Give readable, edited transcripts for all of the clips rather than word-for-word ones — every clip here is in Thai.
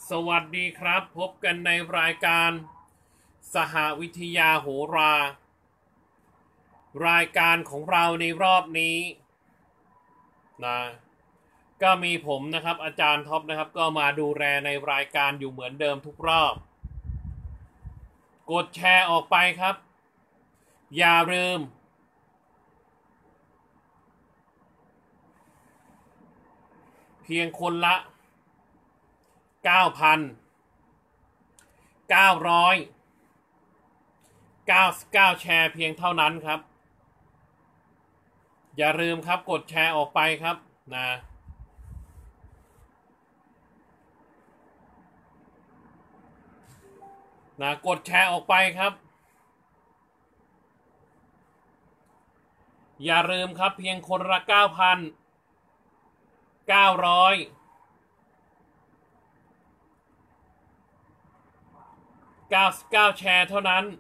สวัสดีครับพบกันในรายการสหวิทยาโหรา รายการของเราในรอบนี้นะก็มีผมนะครับอาจารย์ท็อปนะครับก็มาดูแลในรายการอยู่เหมือนเดิมทุกรอบกดแชร์ออกไปครับอย่าลืมเพียงคนละ 9,999 แชร์เพียงเท่านั้นครับอย่าลืมครับกดแชร์ออกไปครับนะกดแชร์ออกไปครับอย่าลืมครับเพียงคนละ 9,999 แชร์เท่านั้น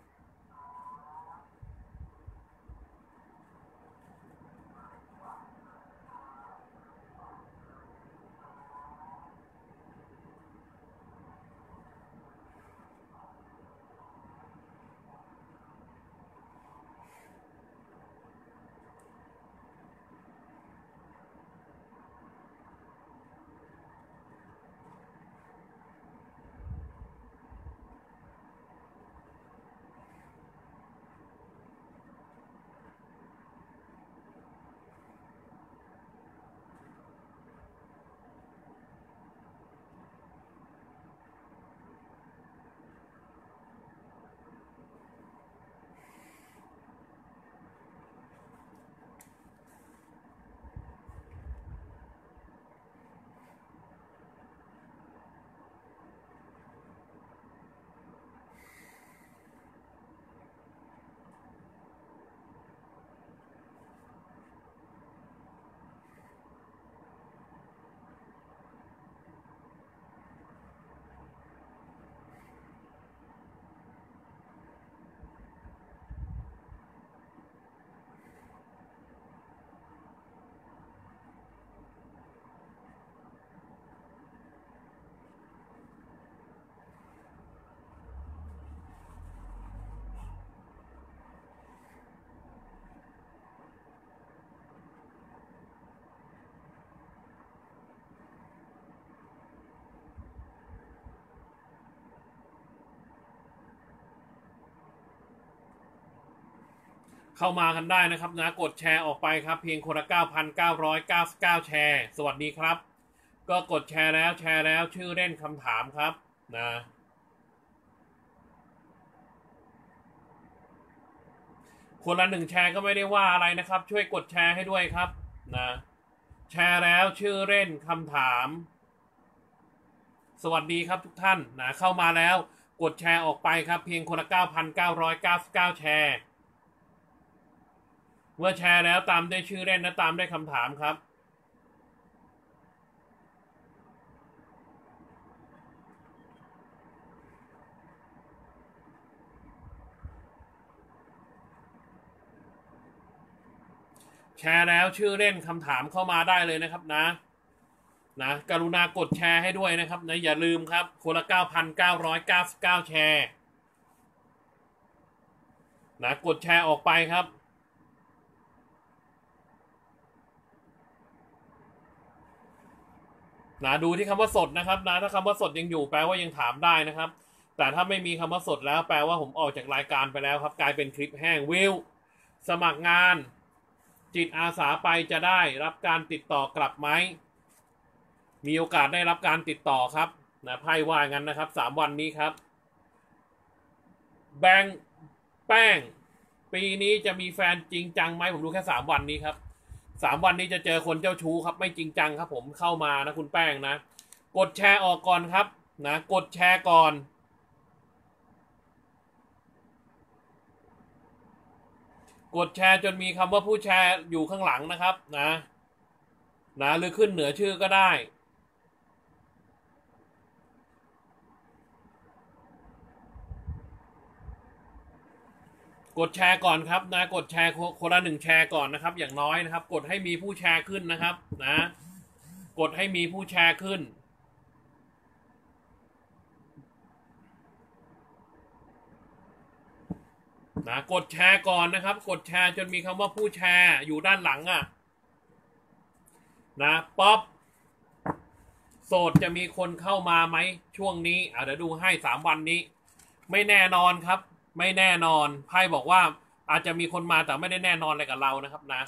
เข้ามากันได้นะครับนะกดแชร์ออกไปครับเพียงคนละ 9,999 แชร์สวัสดีครับก็กดแชร์แล้วชื่อเล่นคำถามครับนะคนละ1 แชร์ก็ไม่ได้ว่าอะไรนะครับช่วยกดแชร์ให้ด้วยครับนะแชร์แล้วชื่อเล่นคำถามสวัสดีครับทุกท่านนะเข้ามาแล้วกดแชร์ออกไปครับเพียงคนละ 9,999 แชร์เมื่อแชร์แล้วตามด้วยชื่อเล่นและตามด้วยคำถามครับแชร์แล้วชื่อเล่นคำถามเข้ามาได้เลยนะครับนะกรุณากดแชร์ให้ด้วยนะครับนะอย่าลืมครับคนละ 9,999 แชร์นะกดแชร์ออกไปครับดูที่คำว่าสดนะครับถ้าคำว่าสดยังอยู่แปลว่ายังถามได้นะครับแต่ถ้าไม่มีคำว่าสดแล้วแปลว่าผมออกจากรายการไปแล้วครับกลายเป็นคลิปแห้งวิวสมัครงานจิตอาสาไปจะได้รับการติดต่อกลับไหมมีโอกาสได้รับการติดต่อครับไพ่ว่างั้นนะครับ3 วันนี้ครับแบงค์แป้งปีนี้จะมีแฟนจริงจังไหมผมดูแค่3 วันนี้ครับ3 วันนี้จะเจอคนเจ้าชู้ครับไม่จริงจังครับผมเข้ามานะคุณแป้งนะกดแชร์ออกก่อนครับกดแชร์ก่อนกดแชร์จนมีคำว่าผู้แชร์อยู่ข้างหลังนะครับหรือขึ้นเหนือชื่อก็ได้ กดแชร์ก่อนครับกดแชร์คนละ1 แชร์ก่อนนะครับอย่างน้อยนะครับกดให้มีผู้แชร์ขึ้นนะครับกดให้มีผู้แชร์ขึ้นนะกดแชร์ก่อนนะครับกดแชร์จนมีคำว่าผู้แชร์อยู่ด้านหลังอ่ะนะป๊อปโสดจะมีคนเข้ามาไหมช่วงนี้เดี๋ยวดูให้3 วันนี้ไม่แน่นอนครับไม่แน่นอนไพ่บอกว่าอาจจะมีคนมาแต่ไม่ได้แน่นอนอะไรกับเรานะครับนะ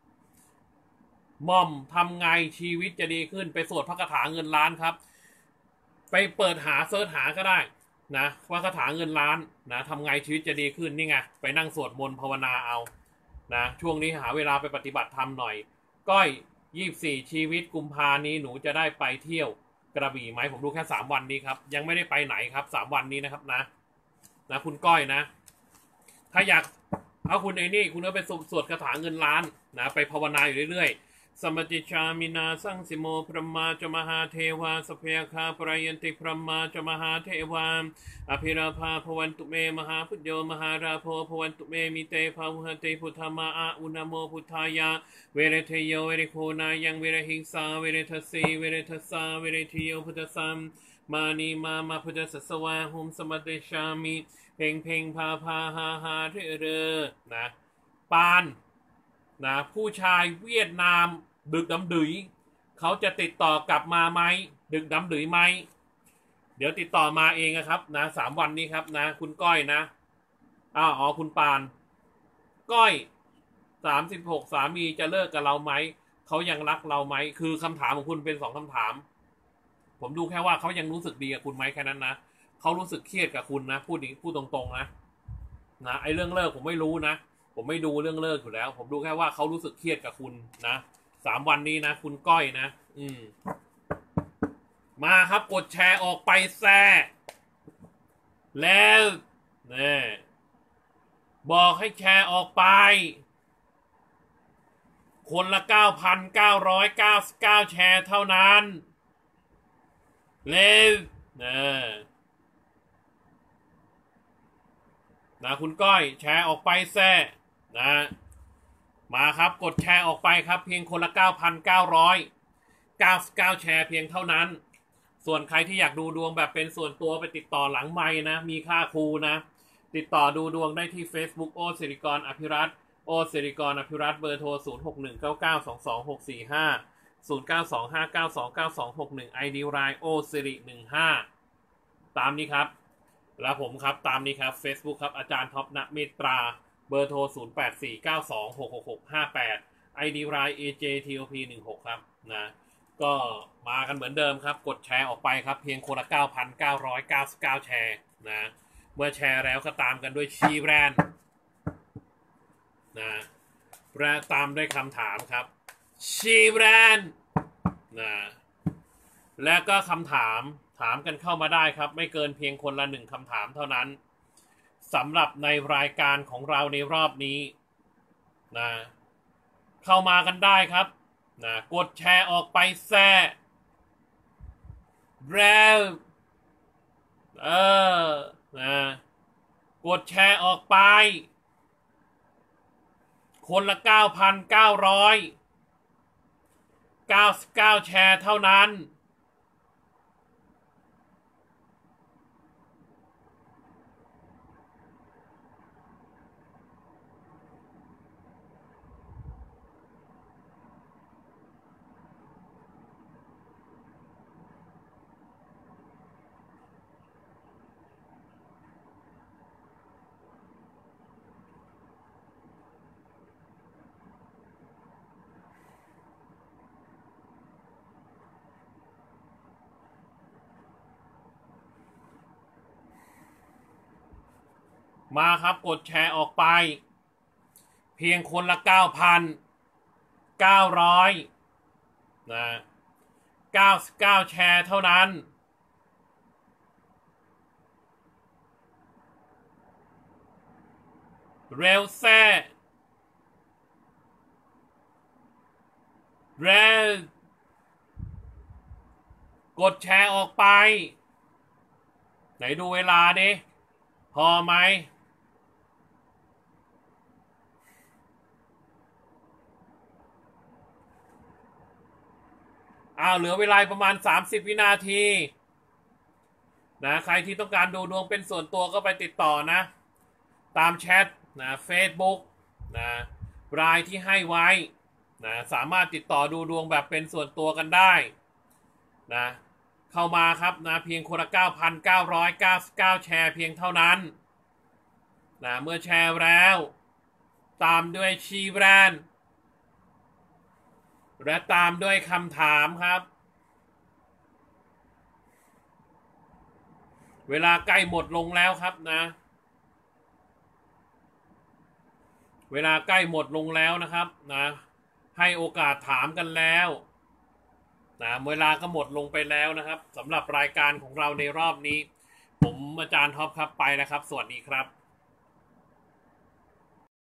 ม่อมทำไงชีวิตจะดีขึ้นไปสวดพระคาถาเงินล้านครับไปเปิดหาเซิร์ชหาก็ได้นะว่าคาถาเงินล้านนะทำไงชีวิตจะดีขึ้นนี่ไงไปนั่งสวดมนต์ภาวนาเอานะช่วงนี้หาเวลาไปปฏิบัติธรรมหน่อยก้อย24ชีวิตกุมภานี้หนูจะได้ไปเที่ยวกระบี่ไหมผมดูแค่3 วันนี้ครับยังไม่ได้ไปไหนครับ3 วันนี้นะครับนะคุณก้อยนะถ้าอยากเอาคุณไอ้นี่คุณก็ไปสวดคาถาเงินล้านนะไปภาวนาอยู่เรื่อยๆสมจิชามินาสังสิโมพระมาจมหาเทวาสเพยคาปรยันติพระมาจมหาเทวาอภิราภาพวันตุเมมหาพุทโยมหาราโพพวันตุเมมิเตภาวุหติพุทธมาอาอุณโมพุทธายาเวเรเทโยเวเรโคนายังเวเรหิงสาเวเรทสีเวเรทสาเวเรทิโยพุทธสัมมานีมาพุทธสัสวาหุมสมัติชามิเพ่งเพ่งพาฮาเรนะปานนะผู้ชายเวียดนามดึกดำดื๋ยเขาจะติดต่อกลับมาไหมดึกดำดื๋ยไหมเดี๋ยวติดต่อมาเองนะครับนะ3 วันนี้ครับนะคุณก้อยนะคุณปานก้อย36สามีจะเลิกกับเราไหมเขายังรักเราไหมคือคำถามของคุณเป็น2 คำถามผมดูแค่ว่าเขายังรู้สึกดีกับคุณไหมแค่นั้นนะเขารู้สึกเครียดกับคุณนะพูดตรงๆนะไอ้เรื่องเลิกผมไม่รู้นะผมไม่ดูเรื่องเลิกอยู่แล้วผมดูแค่ว่าเขารู้สึกเครียดกับคุณนะ3 วันนี้นะคุณก้อยนะมาครับกดแชร์ออกไปแซ่แล้วเนี่ยบอกให้แชร์ออกไปคนละ 9,999 แชร์เท่านั้นเร็วนะคุณก้อยแชร์ออกไปแซ่นะมาครับกดแชร์ออกไปครับเพียงคนละ 9,999 แชร์เพียงเท่านั้นส่วนใครที่อยากดูดวงแบบเป็นส่วนตัวไปติดต่อหลังไมค์นะมีค่าครูนะติดต่อดูดวงได้ที่ Facebook โอสิริกรอภิรัตน์โอสิริกรอภิรัตน์เบอร์โทร 0619922645 0925929261 ID รายโอสิริ15ตามนี้ครับแล้วผมครับตามนี้ครับ Facebook ครับอาจารย์ท็อปณเมตราเบอร์โทร 0849266658 ID ราย AJTOP16 ครับนะก็มากันเหมือนเดิมครับกดแชร์ออกไปครับเพียงคนละ 9,999 แชร์นะเมื่อแชร์แล้วก็ตามกันด้วยชีแบรนด์นะและตามด้วยคำถามครับชีแบรนด์นะและก็คำถามกันเข้ามาได้ครับไม่เกินเพียงคนละ1 คำถามเท่านั้นสำหรับในรายการของเราในรอบนี้นะเข้ามากันได้ครับนะกดแชร์ออกไปแซ่แล้วนะกดแชร์ออกไปคนละ 9,999 แชร์เท่านั้นมาครับกดแชร์ออกไปเพียงคนละ 9,900 นะ99 แชร์เท่านั้นเร็วแซ่เร็วกดแชร์ออกไปไหนดูเวลาดิพอไหมเหลือเวลาประมาณ30 วินาทีนะใครที่ต้องการดูดวงเป็นส่วนตัวก็ไปติดต่อนะตามแชทนะ Facebook นะรายที่ให้ไว้นะสามารถติดต่อดูดวงแบบเป็นส่วนตัวกันได้นะเข้ามาครับนะเพียงคนละ 9,999 แชร์เพียงเท่านั้นนะเมื่อแชร์แล้วตามด้วยชีแบรนด์และตามด้วยคำถามครับเวลาใกล้หมดลงแล้วครับนะเวลาใกล้หมดลงแล้วนะครับนะให้โอกาสถามกันแล้วนะเวลาก็หมดลงไปแล้วนะครับสำหรับรายการของเราในรอบนี้ผมอาจารย์ท็อปครับไปแล้วครับสวัสดีครับ